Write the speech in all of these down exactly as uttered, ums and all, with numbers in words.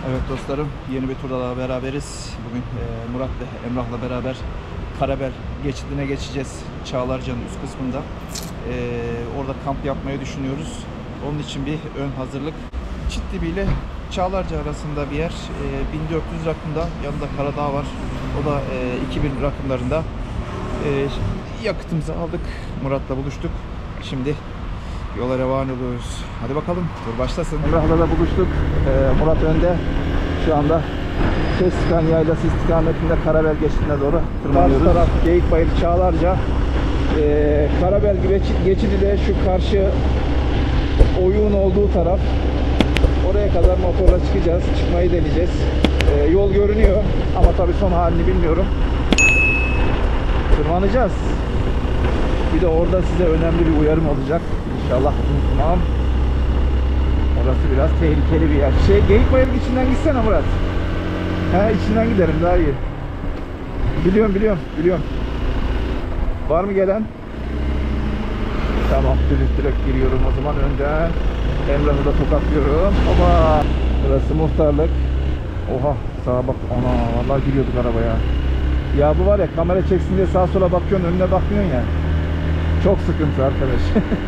Evet dostlarım, yeni bir turda daha beraberiz. Bugün e, Murat ve Emrah'la beraber Karabel geçidine geçeceğiz. Çağlarca'nın üst kısmında. E, orada kamp yapmayı düşünüyoruz. Onun için bir ön hazırlık. Çitlibi ile Çağlarca arasında bir yer. E, bin dört yüz rakımda. Yanında Karadağ var. O da e, iki bin rakımlarında. E, yakıtımızı aldık. Murat'la buluştuk. Şimdi yola revan ediyoruz. Hadi bakalım, tur başlasın. Emrah'la da buluştuk. Ee, Murat önde. Şu anda Keskan Yaylası istikametinde Karabel geçidine doğru tırmanıyoruz. Karşı taraf Geyikbayır, Çağlarca. Ee, Karabel geçidi de şu karşı oyuğun olduğu taraf. Oraya kadar motorla çıkacağız. Çıkmayı deneyeceğiz. Ee, yol görünüyor ama tabii son halini bilmiyorum. Tırmanacağız. Bir de orada size önemli bir uyarım olacak. İnşallah unutmam. Orası biraz tehlikeli bir yer. Şey, Geyikbayır içinden gitsene Murat. He, içinden giderim daha iyi. Biliyorum biliyorum biliyorum. Var mı gelen? Tamam, direkt direkt giriyorum o zaman önden. Emrah'ı da tokatlıyorum. Ama burası muhtarlık. Oha, sağa bak. Ana, vallahi giriyorduk arabaya. Ya bu var ya, kamera çeksin diye sağa sola bakıyorsun, önüne bakmıyorsun ya. Çok sıkıntı arkadaş.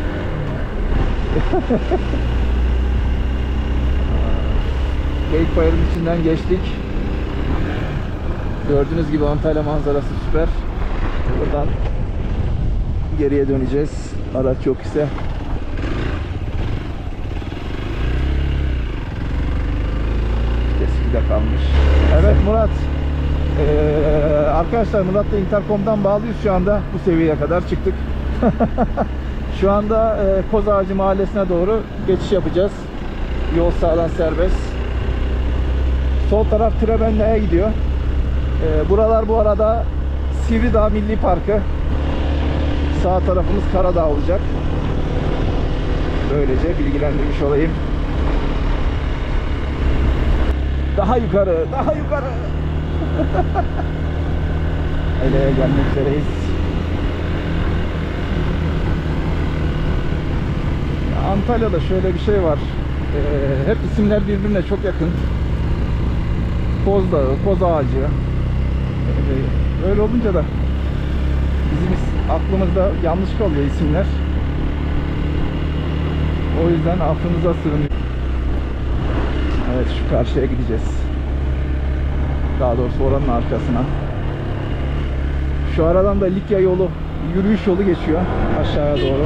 Geyikbayır'ın içinden geçtik. Gördüğünüz gibi Antalya manzarası süper. Buradan geriye döneceğiz. Araç yok ise. Eskide kalmış. Evet Murat. Ee, arkadaşlar Murat'la Intercom'dan bağlıyız şu anda. Bu seviyeye kadar çıktık. Şu anda e, Kozağacı Mahallesi'ne doğru geçiş yapacağız. Yol sağdan serbest. Sol taraf Trebenla'ya gidiyor. E, buralar bu arada Sivridağ Milli Parkı. Sağ tarafımız Karadağ olacak. Böylece bilgilendirmiş olayım. Daha yukarı, daha yukarı. Ele'ye gelmek üzereyiz. Antalya'da şöyle bir şey var. Ee, hep isimler birbirine çok yakın. Koz Dağı, Koz Ağacı. Ee, öyle olunca da bizim aklımızda yanlış kalıyor isimler. O yüzden aklınıza sığınıyor. Evet, şu karşıya gideceğiz. Daha doğrusu oranın arkasına. Şu aradan da Likya yolu, yürüyüş yolu geçiyor aşağıya doğru.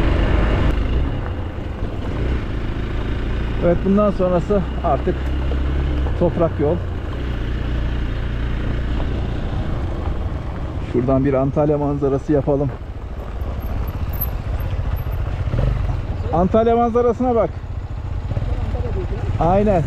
Evet, bundan sonrası artık toprak yol. Şuradan bir Antalya manzarası yapalım. Antalya manzarasına bak. Aynen.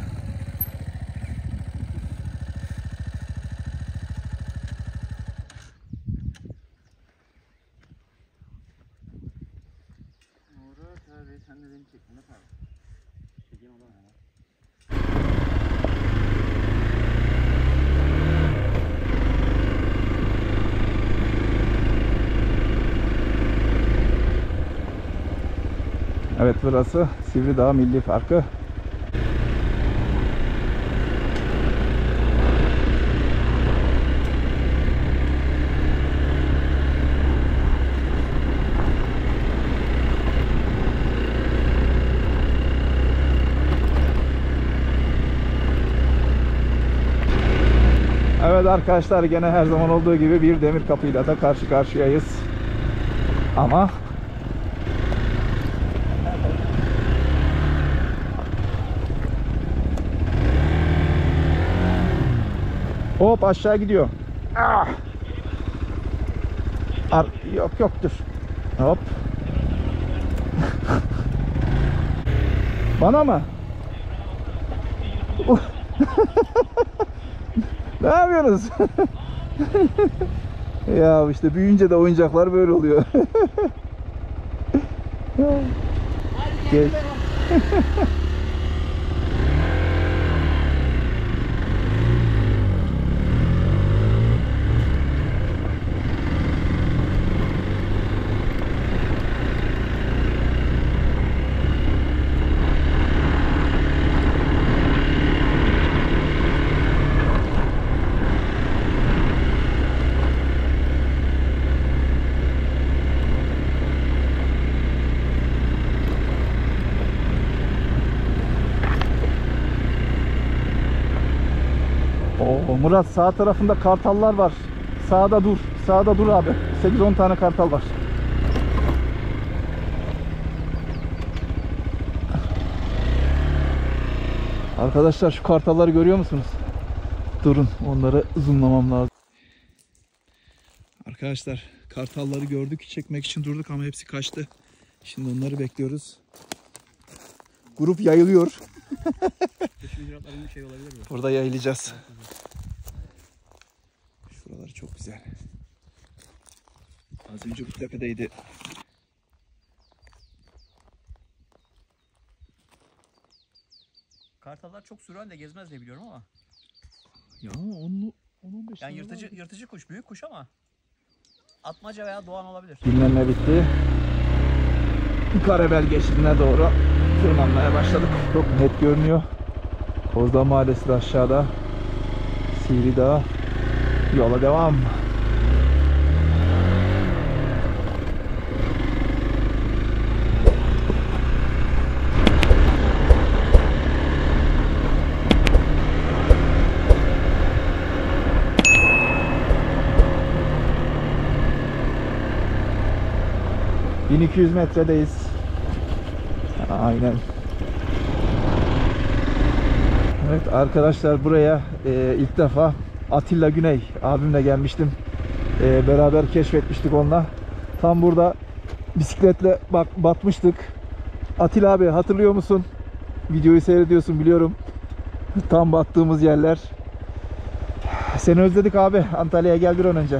Evet, burası Sivridağ Milli Parkı. Evet arkadaşlar, gene her zaman olduğu gibi bir demir kapıyla da karşı karşıyayız. Ama hop, aşağı gidiyor. Ah! Ar yok yok dur. Hop. Bana mı? Ne yapıyorsunuz? Ya işte büyüyünce de oyuncaklar böyle oluyor. Geç. Oo, Murat sağ tarafında kartallar var. Sağda dur. Sağda dur abi. sekiz on tane kartal var. Arkadaşlar şu kartalları görüyor musunuz? Durun, onları zoomlamam lazım. Arkadaşlar kartalları gördük, çekmek için durduk ama hepsi kaçtı. Şimdi onları bekliyoruz. Grup yayılıyor. şey olabilir mi? Burada yayılacağız. Şuralar çok güzel. Az önce bu tepedeydi. Kartallar çok sürü halde gezmez diye biliyorum ama. Ya on on beş. Yani yırtıcı yırtıcı kuş, büyük kuş ama atmaca veya doğan olabilir. Dinlenme bitti. Karabel geçidine doğru tırmanmaya başladık. Çok net görünüyor. Kozda Mahallesi de aşağıda. Sivri Dağı. Yola devam. bin iki yüz metredeyiz. Aynen. Evet arkadaşlar, buraya e, ilk defa Atilla Güney abimle gelmiştim. E, beraber keşfetmiştik onunla. Tam burada bisikletle bak batmıştık. Atilla abi, hatırlıyor musun? Videoyu seyrediyorsun biliyorum. Tam battığımız yerler. Seni özledik abi. Antalya'ya gel bir an önce.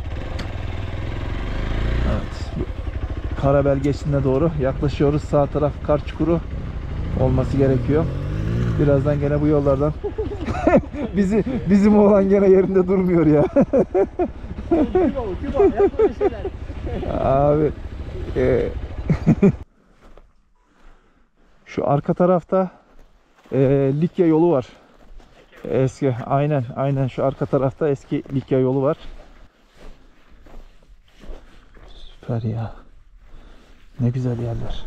Evet. Karabel geçidine doğru yaklaşıyoruz. Sağ taraf kar çukuru olması gerekiyor. Birazdan gene bu yollardan bizi bizim oğlan gene yerinde durmuyor ya. Abi e, şu arka tarafta e, Likya yolu var. Eski, aynen aynen şu arka tarafta eski Likya yolu var. Süper ya. Ne güzel yerler.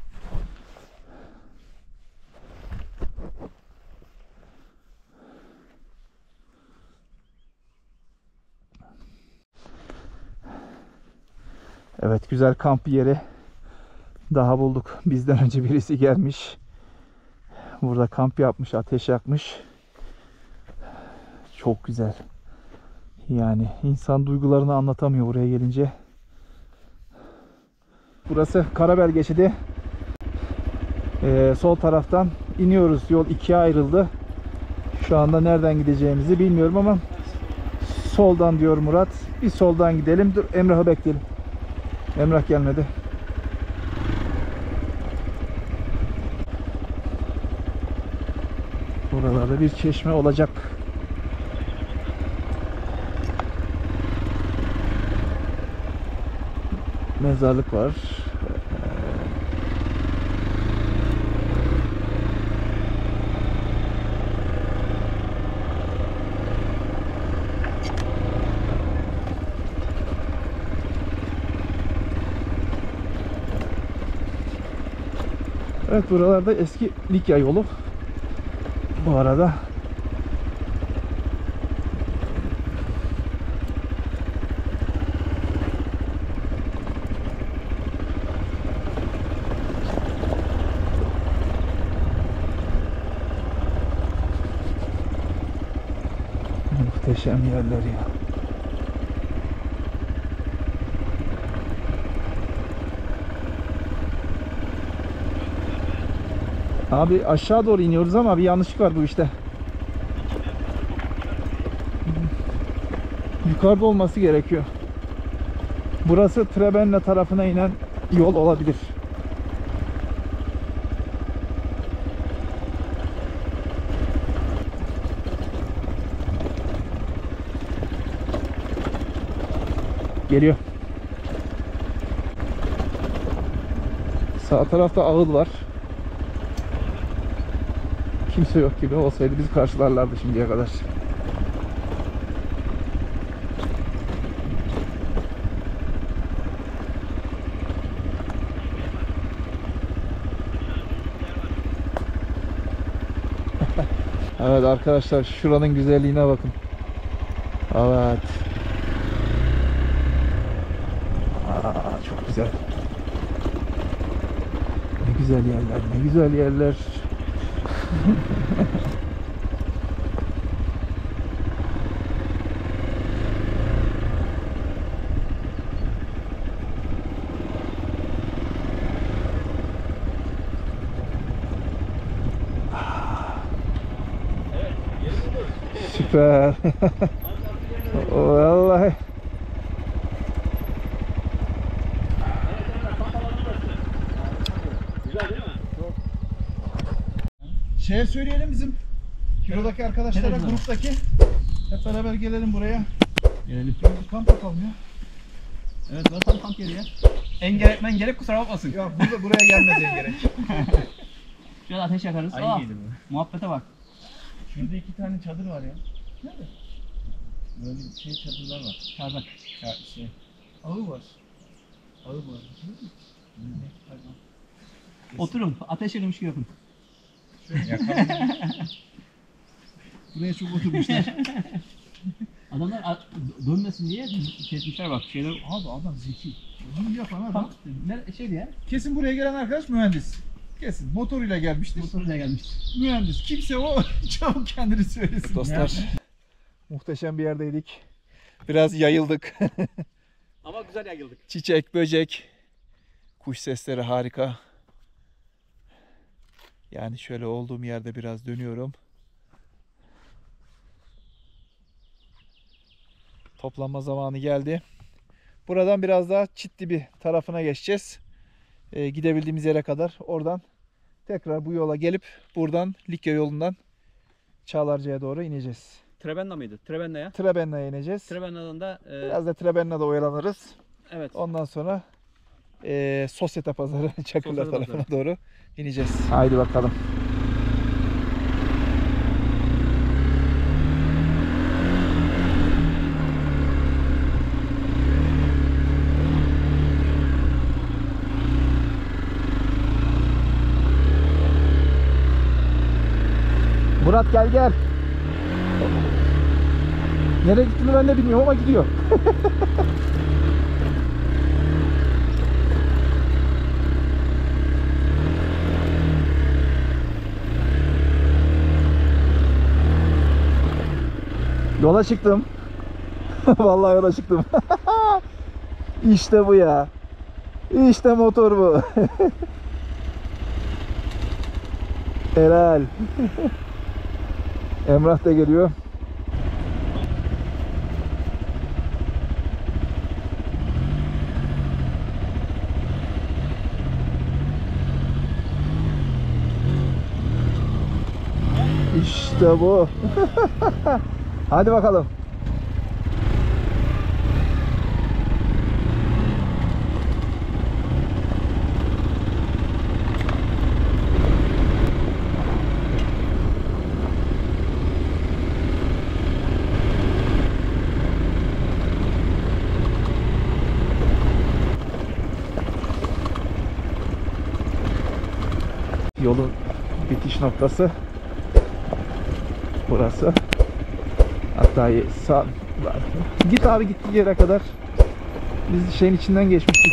Evet, güzel kamp yeri daha bulduk. Bizden önce birisi gelmiş. Burada kamp yapmış, ateş yakmış. Çok güzel. Yani insan duygularını anlatamıyor buraya gelince. Burası Karabel geçidi. Ee, sol taraftan iniyoruz. Yol ikiye ayrıldı. Şu anda nereden gideceğimizi bilmiyorum ama soldan diyor Murat. Bir soldan gidelim. Dur, Emrah'ı bekleyelim. Emrah gelmedi. Buralarda bir çeşme olacak. Mezarlık var. Evet, buralarda eski Likya yolu. Bu arada muhteşem yerler ya. Abi aşağı doğru iniyoruz ama bir yanlışlık var bu işte. Yukarıda olması gerekiyor. Burası Trebenle tarafına inen yol olabilir. Geliyor. Sağ tarafta ağıl var. Kimse yok gibi, olsaydı bizi karşılarlardı şimdiye kadar. Evet arkadaşlar, şuranın güzelliğine bakın. Evet. Aa, çok güzel. Ne güzel yerler, ne güzel yerler. Süper. Vallahi. Güzel değil mi? Şeye söyleyelim bizim Kilo'daki arkadaşlara, Evet, gruptaki. Hep beraber gelelim buraya. Gelelim. Bir kamp yapalım ya. Evet, burası tam kamp yeri ya. Engeretmen gerek, kusura bakmasın. Ya burada buraya gelmez en gerek. Şurada ateş yakarız. Ay, Aa, iyiydi bu. muhabbete bak. Şurada iki tane çadır var ya. Nerede? Böyle şey çadırlar var. Çardak. Ya şey. Ağı var. Ağı var. Oturun, ateş yakılmış gibi yapın. Buraya çok oturmuşlar. Adamlar a- dönmesin diye kesmişler bak şeyler. Abi adam zeki. Bunu yapan adam. Tam ne şeydi ya? Kesin buraya gelen arkadaş mühendis. Kesin motoruyla gelmiştir. Motoruyla gelmişti. Mühendis. Kimse o çabuk kendini söylesin. Dostlar, Yani. muhteşem bir yerdeydik. Biraz yayıldık. Ama güzel yayıldık. Çiçek, böcek, kuş sesleri harika. Yani şöyle olduğum yerde biraz dönüyorum. Toplanma zamanı geldi. Buradan biraz daha Çitdibi tarafına geçeceğiz. Ee, gidebildiğimiz yere kadar. Oradan tekrar bu yola gelip buradan Likya yolundan Çağlarca'ya doğru ineceğiz. Trebenna mıydı? Trebenna ya. Trebenna'ya ineceğiz. Trebenna'dan da e, Biraz da Trebenna'da oyalanırız. evet. Ondan sonra e, Sosyete Pazarı, Çakırlar Sosyete tarafına Pazarı. doğru ineceğiz. Haydi bakalım. Murat gel gel. Nereye gittiğini ben de bilmiyorum ama gidiyor. Yola çıktım. Vallahi yola çıktım. İşte bu ya. İşte motor bu. Helal. Emrah da geliyor. İşte bu. Hadi bakalım. Yolun bitiş noktası burası. Hatta sağ git abi, gittiği yere kadar biz şeyin içinden geçmiştik.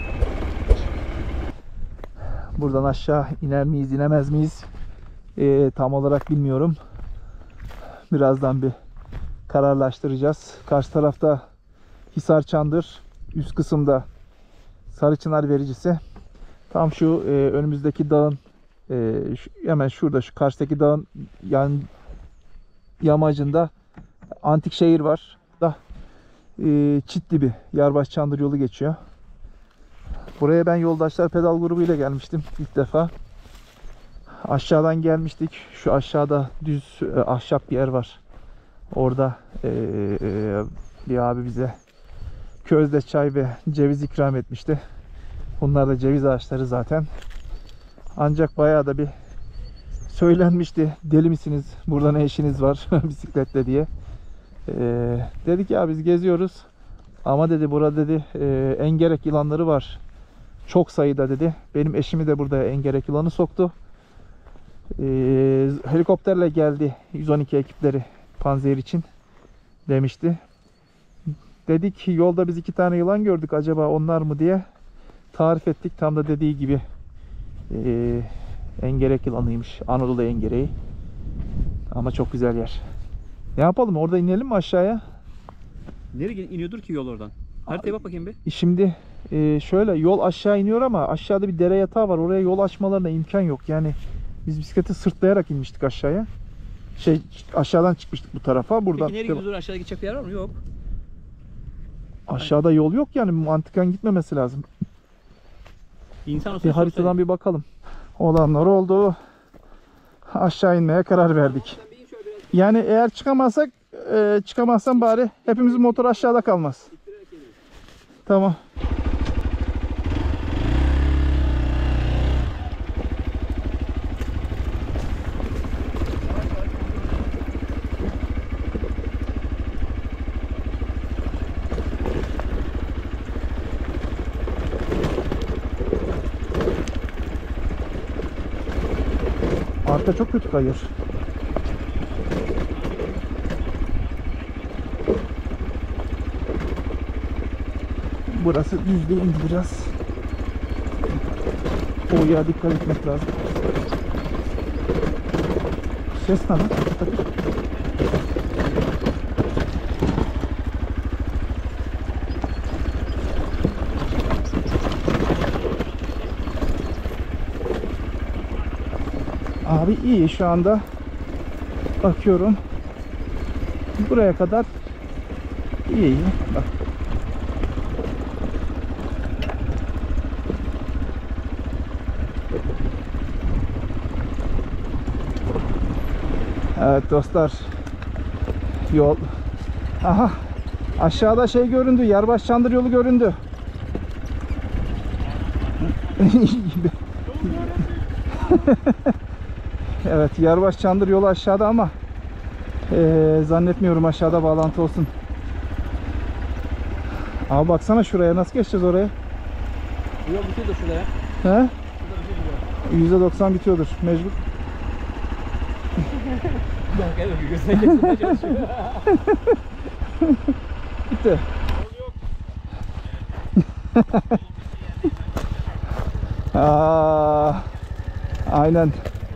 Buradan aşağı iner miyiz, inemez miyiz? Ee, tam olarak bilmiyorum. Birazdan bir kararlaştıracağız. Karşı tarafta Hisar Çandır, üst kısımda Sarıçınar vericisi. Tam şu e, önümüzdeki dağın e, şu, hemen şurada, şu karşıdaki dağın yan yamacında antik şehir var. Da e, Çitdibi, Yarbaş Çandır yolu geçiyor. Buraya ben Yoldaşlar Pedal grubu ile gelmiştim ilk defa. Aşağıdan gelmiştik. Şu aşağıda düz e, ahşap bir yer var. Orada e, e, bir abi bize közde çay ve ceviz ikram etmişti. Bunlar da ceviz ağaçları zaten. Ancak bayağı da bir söylenmişti. Deli misiniz? Burada ne işiniz var bisikletle diye. Ee, dedik ya biz geziyoruz. Ama dedi burada dedi e, engerek yılanları var. Çok sayıda dedi. Benim eşimi de burada engerek yılanı soktu. Ee, helikopterle geldi yüz on iki ekipleri Panzer için demişti. Dedik ki yolda biz iki tane yılan gördük, acaba onlar mı diye tarif ettik. Tam da dediği gibi ee, engerek yılanıymış. Anadolu engereği. Ama çok güzel yer. Ne yapalım, orada inelim mi aşağıya? Nereye iniyordur ki yol oradan? Haritaya bak bakayım bir. Şimdi e, şöyle yol aşağı iniyor ama aşağıda bir dere yatağı var. Oraya yol açmalarına imkan yok. Yani biz bisikleti sırtlayarak inmiştik aşağıya. Şey, aşağıdan çıkmıştık bu tarafa. Buradan Peki nereye gidiyoruz? Aşağıya gidecek bir yer var mı? Yok. aşağıda yol yok yani, mantıken gitmemesi lazım. İnsan olsa Bir haritadan bir bakalım. Olanlar oldu. Aşağı inmeye karar verdik. Yani eğer çıkamazsak, e, çıkamazsam bari hepimizin motor aşağıda kalmaz. Tamam. Arka çok kötü kayıyor. Burası düz değildi biraz. O ya, dikkat etmek lazım. Ses ne lan? Abi iyi şu anda. Bakıyorum. Buraya kadar iyi iyi. Bak. Evet dostlar. Yol. Aha. Aşağıda şey göründü. Yerbaş Çandır yolu göründü. Evet, Yerbaş Çandır yolu aşağıda ama ee, zannetmiyorum aşağıda bağlantı olsun. Abi baksana şuraya, nasıl geçeceğiz oraya? Bu yol bitiyor da şuraya. He? yüzde doksan bitiyordur mecbur. Yok evet, gözüne geçirmeye çalışıyor. Bitti. Aa, aynen.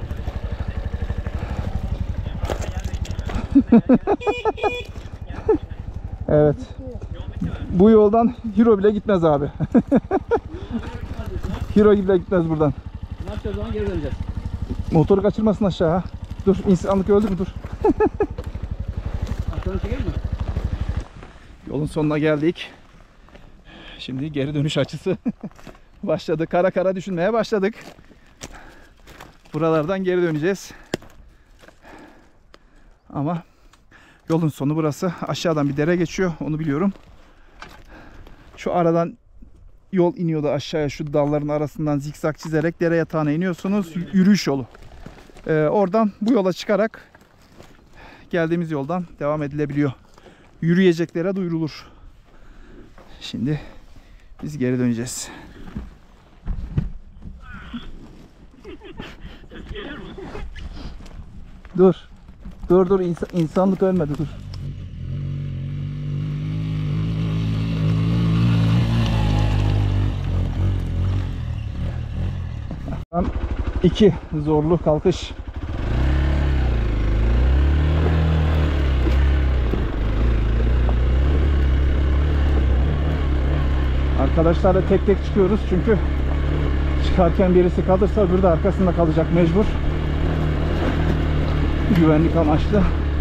Evet. Bu yoldan Hero bile gitmez abi. Hero bile gitmez buradan. Ne yapacağız o zaman? Geri döneceğiz. Motoru kaçırmasın aşağı. Ha. Dur, insanlık öldü mü? Dur. Arkadan çekelim mi? Yolun sonuna geldik. Şimdi geri dönüş açısı başladı. Kara kara düşünmeye başladık. Buralardan geri döneceğiz. Ama yolun sonu burası. Aşağıdan bir dere geçiyor. Onu biliyorum. Şu aradan yol iniyordu aşağıya. Şu dalların arasından zikzak çizerek dere yatağına iniyorsunuz. Yürüyüş yolu. Ee, oradan bu yola çıkarak geldiğimiz yoldan devam edilebiliyor. Yürüyeceklere duyurulur. Şimdi biz geri döneceğiz. Dur. Dur dur, İnsan, insanlık ölmedi, dur. iki zorlu kalkış. Arkadaşlarla tek tek çıkıyoruz çünkü çıkarken birisi kalırsa öbürü de arkasında kalacak mecbur. Güvenlik amaçlı.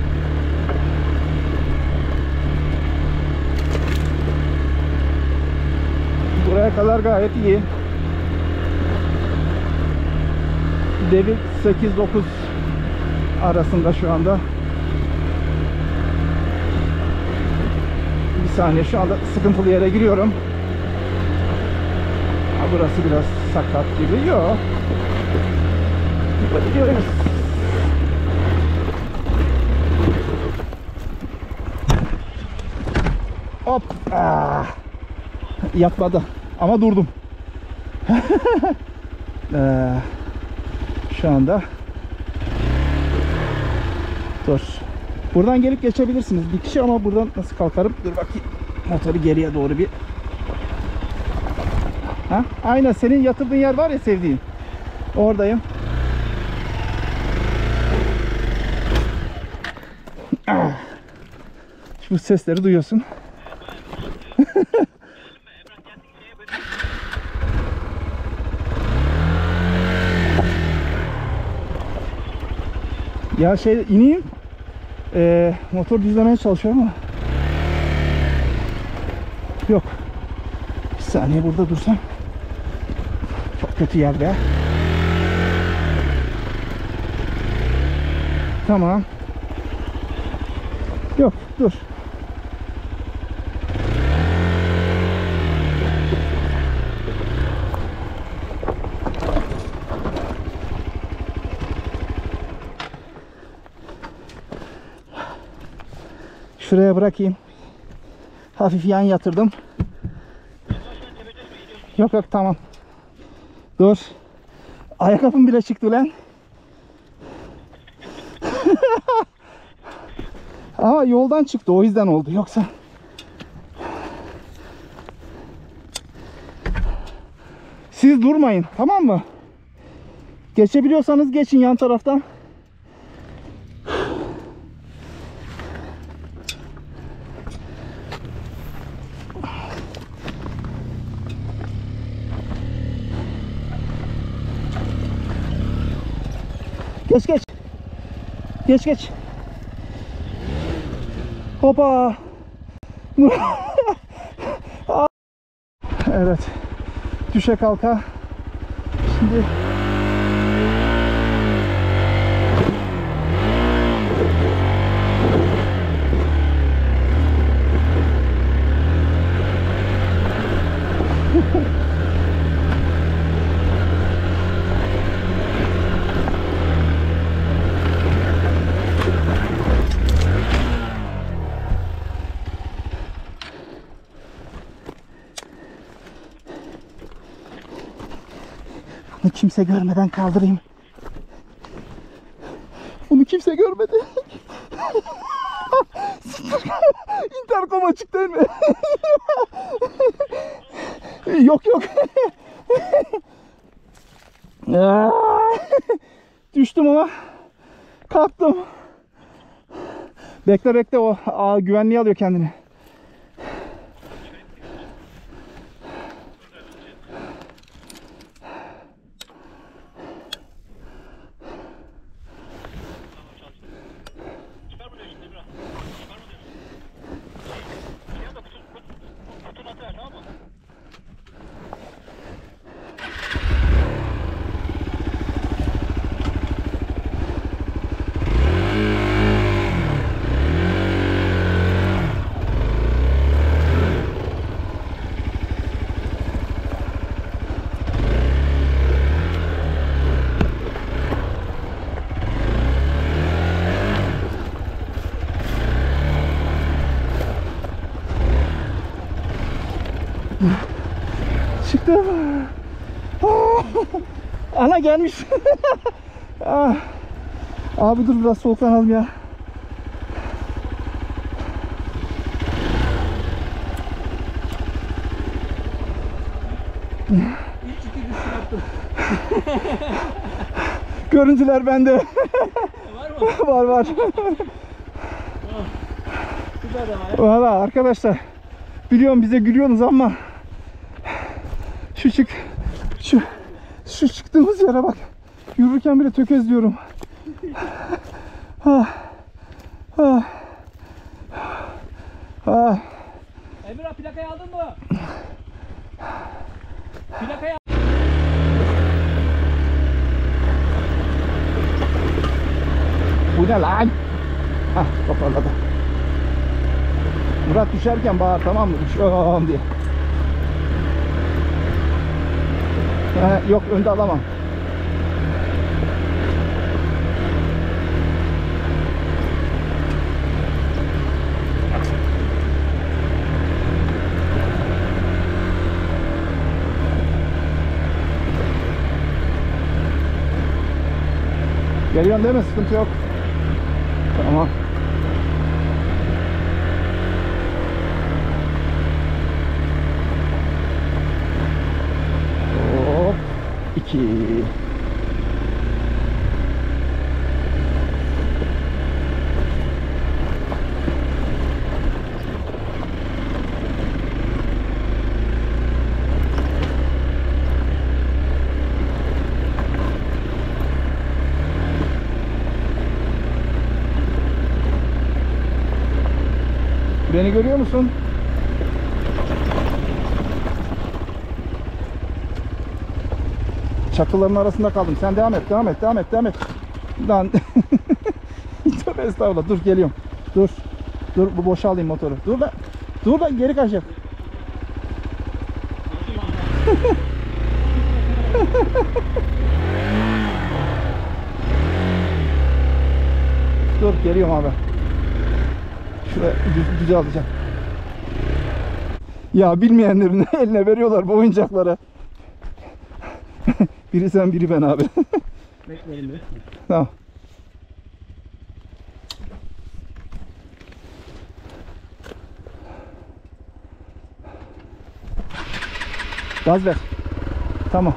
Buraya kadar gayet iyi. Devir sekiz dokuz arasında şu anda. Bir saniye, şu anda sıkıntılı yere giriyorum. Ha, burası biraz sakat gibi. Yok. Gidiyoruz. Hop. Ah. Yapmadı. Ama durdum. ee, şu anda Dur. Buradan gelip geçebilirsiniz bir kişi ama buradan nasıl kalkarım? Dur bakayım. Motoru geriye doğru bir. Ha? Aynen senin yatırdığın yer var ya sevdiğin. Oradayım. Ah. Şu sesleri duyuyorsun. Ya şey ineyim. Ee, motor düzlemeye çalışıyorum ama. Yok. Bir saniye burada dursam. Çok kötü yerde. Tamam. Yok dur. Şuraya bırakayım. Hafif yan yatırdım. Yok yok tamam. Dur. Ayakkabım bile çıktı lan. Ama yoldan çıktı o yüzden oldu yoksa. Siz durmayın tamam mı? Geçebiliyorsanız geçin yan taraftan. Geç geç. Geç geç. Hopa. Evet. Düşe kalka. Şimdi bunu kimse görmeden kaldırayım. Bunu kimse görmedi. İnterkom açık değil mi? Yok yok. Düştüm ama kalktım. Bekle bekle o aa, güvenliği alıyor kendini. Çıktım. Ana gelmiş. Abi dur biraz soluklanalım ya. Görüntüler bende. Var mı? Var var. Valla arkadaşlar biliyorum bize gülüyorsunuz ama şu çık şu şu çıktığımız yere bak. Yürürken bile tökezliyorum. Ah. Ah. Ah. Emrah plakayı aldın mı? Plakayı Bu ne lan? Hah toparladı. Murat düşerken bağır tamam mı? Düşüyorum diye. Ee, yok önde alamam. Geliyorsun değil mi? Sıkıntı yok. Tamam. Tamam. Hop. iki. Beni görüyor musun? Çakılların arasında kaldım. Sen devam et, devam et, devam et, devam et. Lan. Tövbe estağfurullah. Dur geliyorum. Dur. Dur bu boşa alayım motoru. Dur lan. Dur lan geri kaçacak. Dur geliyorum abi. Şuraya düz, düze alacağım. Ya bilmeyenlerin eline veriyorlar bu oyuncakları. Biri sen biri ben abi. Bekleyelim mi? Tamam. Gaz ver. Tamam.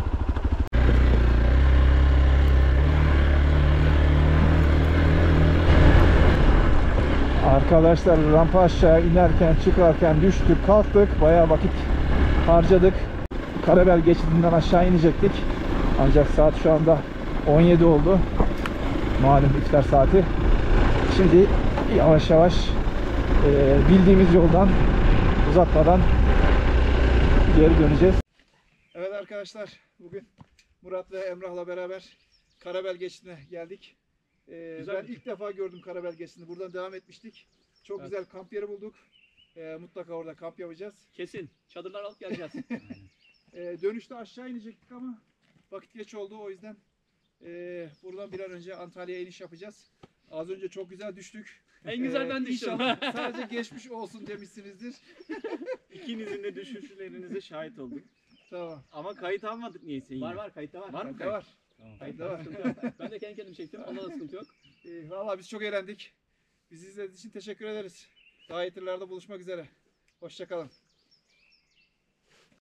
Arkadaşlar rampa aşağı inerken çıkarken düştük kalktık bayağı vakit harcadık. Karabel geçidinden aşağı inecektik. Ancak saat şu anda on yedi oldu. Malum iftar saati. Şimdi yavaş yavaş e, bildiğimiz yoldan uzatmadan geri döneceğiz. Evet arkadaşlar bugün Murat ve Emrah'la beraber Karabel geçidine geldik. Ee, ben ilk defa gördüm Karabel geçidini. Buradan devam etmiştik. Çok evet. Güzel kamp yeri bulduk. Ee, mutlaka orada kamp yapacağız. Kesin. Çadırlar alıp geleceğiz. ee, dönüşte aşağı inecektik ama vakit geç oldu. O yüzden e, buradan bir an önce Antalya'ya iniş yapacağız. Az önce çok güzel düştük. En güzel ben düştüm. İnşallah sadece geçmiş olsun demişsinizdir. İkinizin de düşüşlerinize şahit olduk. Tamam. Ama kayıt almadık niyeyse yine. Var var kayıtta var. Var mı Kayıtta kayıt? var. Tamam. Kayıtta var. Ben de kendi kendimi çektim. Onda da sıkıntı yok. Ee, Valla biz çok eğlendik. Bizi izlediğiniz için teşekkür ederiz. Daha iyi turlarda buluşmak üzere. Hoşça kalın.